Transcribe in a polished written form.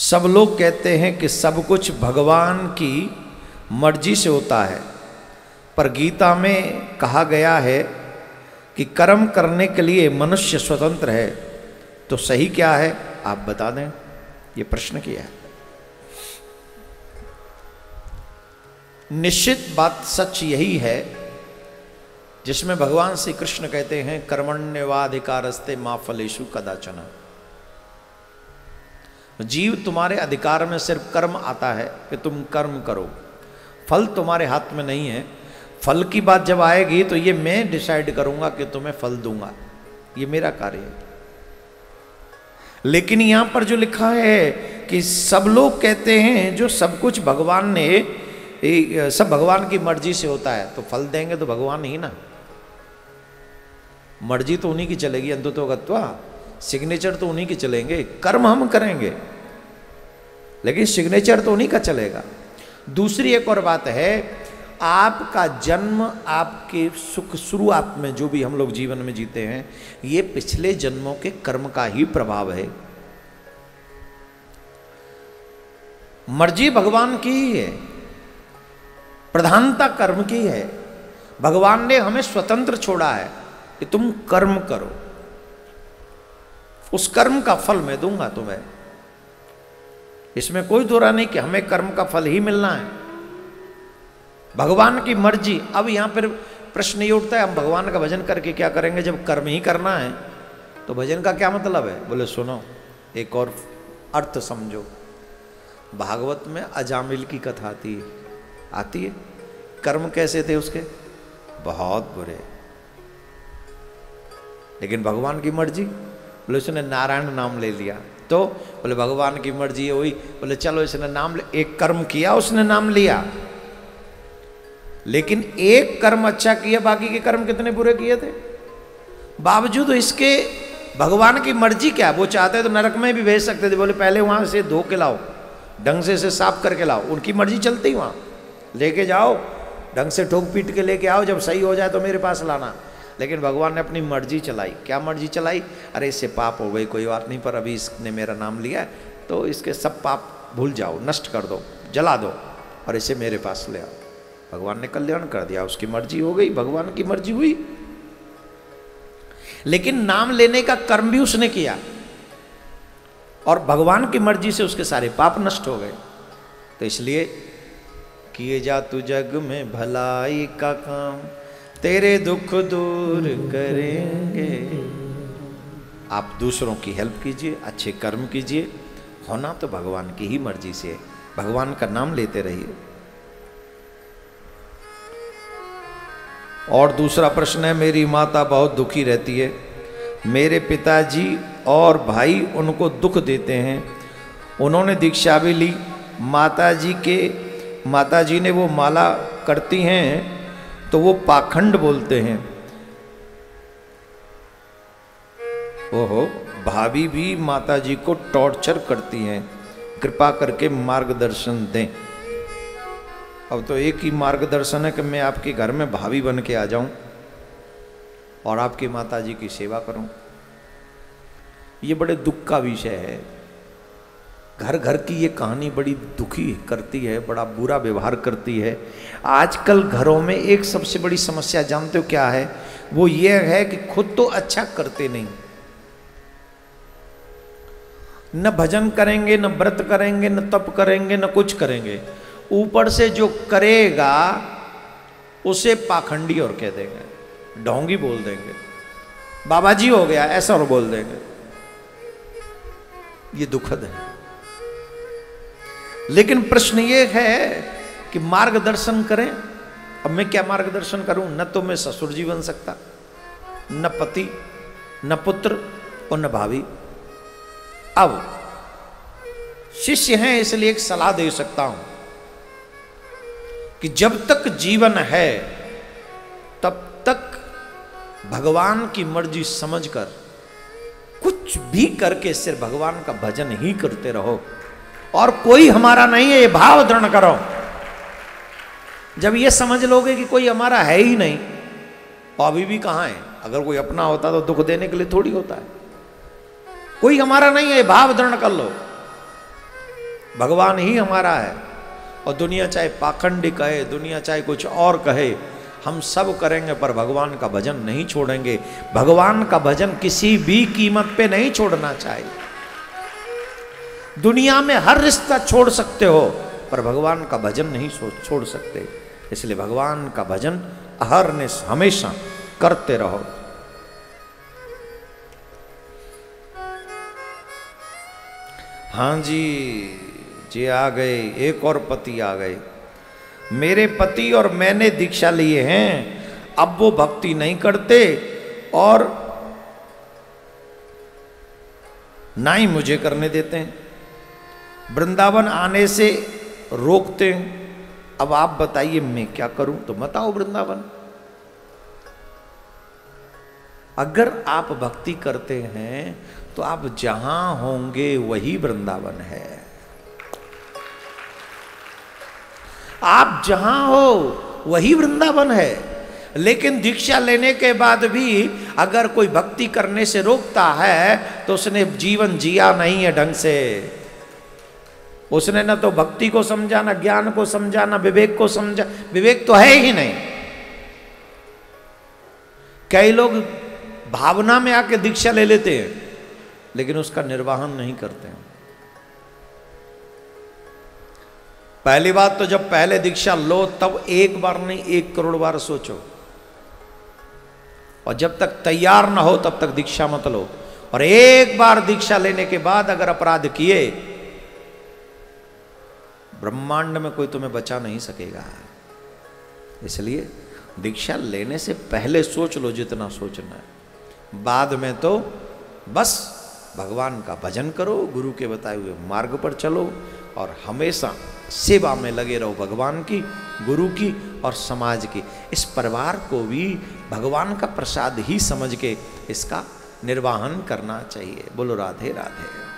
सब लोग कहते हैं कि सब कुछ भगवान की मर्जी से होता है, पर गीता में कहा गया है कि कर्म करने के लिए मनुष्य स्वतंत्र है। तो सही क्या है आप बता दें, ये प्रश्न किया है। निश्चित बात सच यही है जिसमें भगवान श्री कृष्ण कहते हैं कर्मण्येवाधिकारस्ते मा फलेषु कदाचन। जीव तुम्हारे अधिकार में सिर्फ कर्म आता है कि तुम कर्म करो, फल तुम्हारे हाथ में नहीं है। फल की बात जब आएगी तो ये मैं डिसाइड करूंगा कि तुम्हें फल दूंगा, ये मेरा कार्य है। लेकिन यहां पर जो लिखा है कि सब लोग कहते हैं जो सब कुछ भगवान ने, सब भगवान की मर्जी से होता है, तो फल देंगे तो भगवान ही ना, मर्जी तो उन्हीं की चलेगी। अंततोगत्वा सिग्नेचर तो उन्हीं के चलेंगे, कर्म हम करेंगे लेकिन सिग्नेचर तो उन्हीं का चलेगा। दूसरी एक और बात है, आपका जन्म, आपके सुख शुरुआत में जो भी हम लोग जीवन में जीते हैं, ये पिछले जन्मों के कर्म का ही प्रभाव है। मर्जी भगवान की ही है, प्रधानता कर्म की है। भगवान ने हमें स्वतंत्र छोड़ा है कि तुम कर्म करो, उस कर्म का फल मैं दूंगा तुम्हें। इसमें कोई दोरा नहीं कि हमें कर्म का फल ही मिलना है, भगवान की मर्जी। अब यहां पर प्रश्न ये उठता है, हम भगवान का भजन करके क्या करेंगे जब कर्म ही करना है, तो भजन का क्या मतलब है? बोले सुनो, एक और अर्थ समझो। भागवत में अजामिल की कथा आती है। कर्म कैसे थे उसके? बहुत बुरे। लेकिन भगवान की मर्जी, बोले उसने नारायण नाम ले लिया, तो बोले भगवान की मर्जी है हुई। बोले चलो इसने नाम ले, एक कर्म किया, उसने नाम लिया, लेकिन एक कर्म अच्छा किया, बाकी के कर्म कितने बुरे किए थे। बावजूद इसके भगवान की मर्जी क्या, वो चाहते तो नरक में भी भेज सकते थे। बोले पहले वहां से धो के लाओ, ढंग से साफ करके लाओ, उनकी मर्जी चलती, वहां लेके जाओ, ढंग से ठोक पीट के लेके आओ, जब सही हो जाए तो मेरे पास लाना। लेकिन भगवान ने अपनी मर्जी चलाई। क्या मर्जी चलाई? अरे इससे पाप हो गई, कोई बात नहीं, पर अभी इसने मेरा नाम लिया तो इसके सब पाप भूल जाओ, नष्ट कर दो, जला दो और इसे मेरे पास ले आओ। भगवान ने कल्याण कर दिया, उसकी मर्जी हो गई, भगवान की मर्जी हुई। लेकिन नाम लेने का कर्म भी उसने किया और भगवान की मर्जी से उसके सारे पाप नष्ट हो गए। तो इसलिए किए जा तू जग में भलाई का काम, तेरे दुख दूर करेंगे। आप दूसरों की हेल्प कीजिए, अच्छे कर्म कीजिए, होना तो भगवान की ही मर्जी से है। भगवान का नाम लेते रहिए। और दूसरा प्रश्न है, मेरी माता बहुत दुखी रहती है, मेरे पिताजी और भाई उनको दुख देते हैं, उन्होंने दीक्षा भी ली, माताजी ने वो माला करती हैं तो वो पाखंड बोलते हैं। ओहो, भाभी भी माताजी को टॉर्चर करती हैं, कृपा करके मार्गदर्शन दें। अब तो एक ही मार्गदर्शन है कि मैं आपके घर में भाभी बन के आ जाऊं और आपकी माताजी की सेवा करूं। ये बड़े दुख का विषय है। घर घर की ये कहानी बड़ी दुखी करती है, बड़ा बुरा व्यवहार करती है। आजकल घरों में एक सबसे बड़ी समस्या जानते हो क्या है? वो ये है कि खुद तो अच्छा करते नहीं, न भजन करेंगे, न व्रत करेंगे, न तप करेंगे, न कुछ करेंगे, ऊपर से जो करेगा उसे पाखंडी और कह देंगे, ढोंगी बोल देंगे, बाबा जी हो गया ऐसा और बोल देंगे। ये दुखद है। लेकिन प्रश्न ये है कि मार्गदर्शन करें। अब मैं क्या मार्गदर्शन करूं? न तो मैं ससुर जी बन सकता, न पति, न पुत्र और न भाभी। अब शिष्य हैं इसलिए एक सलाह दे सकता हूं कि जब तक जीवन है तब तक भगवान की मर्जी समझकर कुछ भी करके सिर्फ भगवान का भजन ही करते रहो और कोई हमारा नहीं है, ये भाव दृढ़ करो। जब ये समझ लोगे कि कोई हमारा है ही नहीं, तो अभी भी कहां है? अगर कोई अपना होता तो दुख देने के लिए थोड़ी होता है। कोई हमारा नहीं है, भाव दृढ़ कर लो। भगवान ही हमारा है। और दुनिया चाहे पाखंडी कहे, दुनिया चाहे कुछ और कहे, हम सब करेंगे पर भगवान का भजन नहीं छोड़ेंगे। भगवान का भजन किसी भी कीमत पे नहीं छोड़ना चाहिए। दुनिया में हर रिश्ता छोड़ सकते हो पर भगवान का भजन नहीं छोड़ सकते। इसलिए भगवान का भजन अहरनिश हमेशा करते रहो। हाँ जी आ गए, एक और पति आ गए। मेरे पति और मैंने दीक्षा लिए हैं, अब वो भक्ति नहीं करते और ना ही मुझे करने देते हैं, वृंदावन आने से रोकते हैं। अब आप बताइए मैं क्या करूं? तो मत आओ वृंदावन। अगर आप भक्ति करते हैं तो आप जहां होंगे वही वृंदावन है। आप जहां हो वही वृंदावन है। लेकिन दीक्षा लेने के बाद भी अगर कोई भक्ति करने से रोकता है तो उसने जीवन जिया नहीं है ढंग से। उसने न तो भक्ति को समझा, न ज्ञान को समझा, न विवेक को समझा। विवेक तो है ही नहीं। कई लोग भावना में आके दीक्षा ले लेते हैं लेकिन उसका निर्वाहन नहीं करते हैं। पहली बात तो जब पहले दीक्षा लो तब एक बार नहीं 1 करोड़ बार सोचो, और जब तक तैयार ना हो तब तक दीक्षा मत लो। और एक बार दीक्षा लेने के बाद अगर अपराध किए, ब्रह्मांड में कोई तुम्हें बचा नहीं सकेगा। इसलिए दीक्षा लेने से पहले सोच लो जितना सोचना है। बाद में तो बस भगवान का भजन करो, गुरु के बताए हुए मार्ग पर चलो और हमेशा सेवा में लगे रहो, भगवान की, गुरु की और समाज की। इस परिवार को भी भगवान का प्रसाद ही समझ के इसका निर्वाहन करना चाहिए। बोलो राधे राधे।